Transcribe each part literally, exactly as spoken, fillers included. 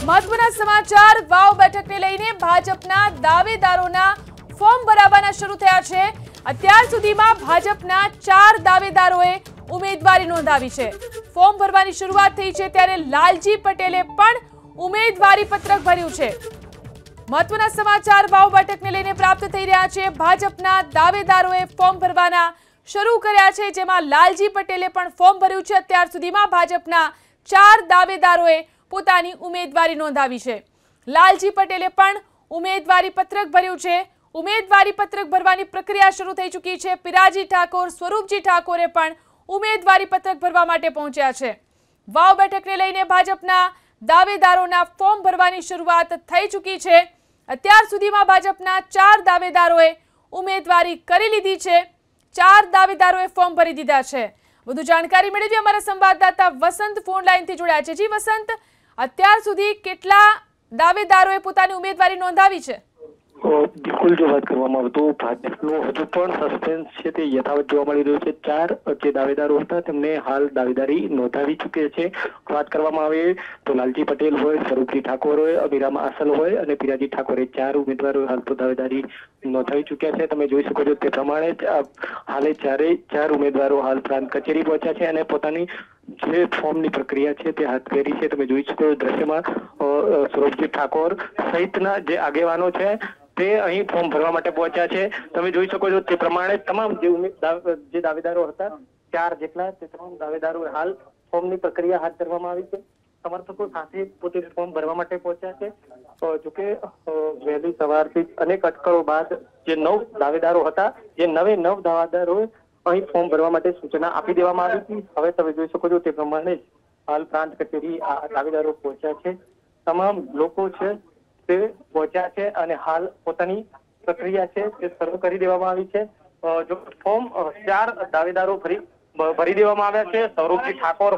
महत्वना समाचार वाव बेठकने लईने भाजपना दावेदारोना फॉर्म भरावाना शरू थया छे। अत्यार सुधीमां भाजपना चार दावेदारोए उमेदवारी नोंधावी छे। फॉर्म भरवानी शरूआत थई छे त्यारे लालजी पटेले पण उमेदवारी पत्रक भर्યું છે। महत्वना समाचार वाव बेठकने लईने प्राप्त थई रह्या छे। भाजपना दावेदारोए फॉर्म भरवाना शरू कर्या छे, जेमां लालजी पटेले पण फॉर्म भर्યું છે। अत्यार सुधीमां भाजपना चार दावेदारोए પોતાની ઉમેદવારી નોંધાવી છે। લાલજી પટેલે પણ ઉમેદવારી પત્રક ભર્યું છે। ઉમેદવારી પત્રક ભરવાની પ્રક્રિયા શરૂ થઈ ચૂકી છે। પિરાજી ઠાકોર, સ્વરૂપજી ઠાકોરે પણ ઉમેદવારી પત્રક ભરવા માટે પહોંચ્યા છે। વાવ બેઠકને લઈને ભાજપના દાવેદારોના ફોર્મ ભરવાની શરૂઆત થઈ ચૂકી છે। અત્યાર સુધીમાં ભાજપના ચાર દાવેદારોએ ઉમેદવારી કરી લીધી છે। ચાર દાવેદારોએ ફોર્મ ભરી દીધા છે। વધુ જાણકારી મેળવી અમારા સંવાદદાતા વસંત ફોન લાઈનથી જોડાયા છે। જી વસંત, અત્યાર સુધી કેટલા દાવેદારોએ પોતાની ઉમેદવારી નોંધાવી છે? બિલકુલ, જો વાત કરવામાં આવે તો ભાજપનો હજુ પણ સસ્પેન્સ છે તે યથાવત જોવા મળી રહ્યું છે। ચાર જે દાવેદારો હતા તેમને હાલ દાવેદારી નોંધાવી ચૂક્યા છે। વાત કરવામાં આવે તો લાલજી પટેલ હોય, સ્વરૂપજી ઠાકોર હોય, અમીરામ આસલ હોય અને પિરાજી ઠાકોરે ચાર ઉમેદવારો હાલ તો દાવેદારી નોંધાવી ચૂક્યા છે। તમે જોઈ શકો છો તે પ્રમાણે હાલે ચારે ચાર ઉમેદવારો હાલ પ્રાંત કચેરી પહોંચ્યા છે અને પોતાની જે ફોર્મની પ્રક્રિયા છે તે હાથ ધરી છે। તમે જોઈ શકો છો દ્રશ્યમાં સ્વરૂપજી ઠાકોર સહિતના જે આગેવાનો છે તે અહીં ફોર્મ ભરવા માટે પહોંચ્યા છે। તમે જોઈ શકો છો તે પ્રમાણે તમામ જે જે દાવેદારો હતા ચાર જેટલા તે તમામ દાવેદારો હાલ ફોર્મની પ્રક્રિયા હાથ ધરવામાં આવી છે। સમર્થકો સાથે પોતે ફોર્મ ભરવા માટે પહોંચ્યા છે। જોકે વહેલી સવારથી અનેક અટકળો બાદ જે નવ દાવેદારો હતા જે નવે નવ દાવેદારોએ અહીં ફોર્મ ભરવા માટે સૂચના આપી દેવામાં આવી હતી। હવે તમે જોઈ શકો છો તે પ્રમાણે હાલ પ્રાંત કચેરી આ દાવેદારો પહોંચ્યા છે। તમામ લોકો છે તે પહોંચ્યા છે અને હાલ પોતાની પ્રક્રિયા છે તે શરૂ કરી દેવામાં આવી છે। જો ફોર્મ ચાર દાવેદારો ભરી ભરી દેવામાં આવ્યા છે। સ્વરૂપજી ઠાકોર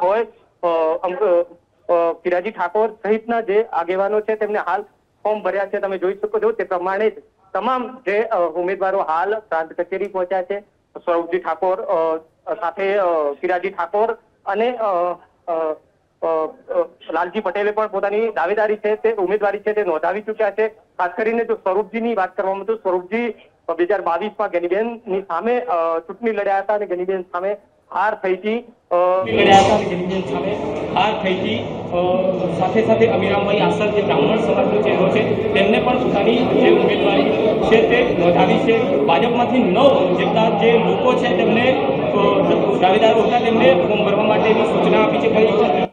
હોય, પિરાજી ઠાકોર સહિતના જે આગેવાનો છે તેમને હાલ ફોર્મ ભર્યા છે। તમે જોઈ શકો છો તે પ્રમાણે તમામ જે ઉમેદવારો હાલ પ્રાંત કચેરી પહોંચ્યા છે। સ્વરૂપજી ઠાકોર સાથે પિરાજી ઠાકોર અને લાલજી પટેલે પણ પોતાની દાવેદારી છે તે ઉમેદવારી છે તે નોંધાવી ચૂક્યા છે। ખાસ કરીને જો સ્વરૂપજીની વાત કરવામાં તો સ્વરૂપજી બે હજાર બાવીસમાં ગેનીબેનની સામે ચૂંટણી લડ્યા હતા અને ગેનીબેન સામે હાર થઈ હતી લડ્યા હતા અને ગેનીબેન સામે હાર થઈ હતી। સાથે સાથે અમીરામભાઈ આસલ જે બ્રાહ્મણ સમાજનો ચહેરો છે તેમને પણ પોતાની જે ઉમેદવારી છે તે નોંધાવી છે। ભાજપમાંથી નવ જેટલા જે લોકો છે તેમને દાવેદારો હતા તેમને ફોર્મ ભરવા માટેની સૂચના આપી છે।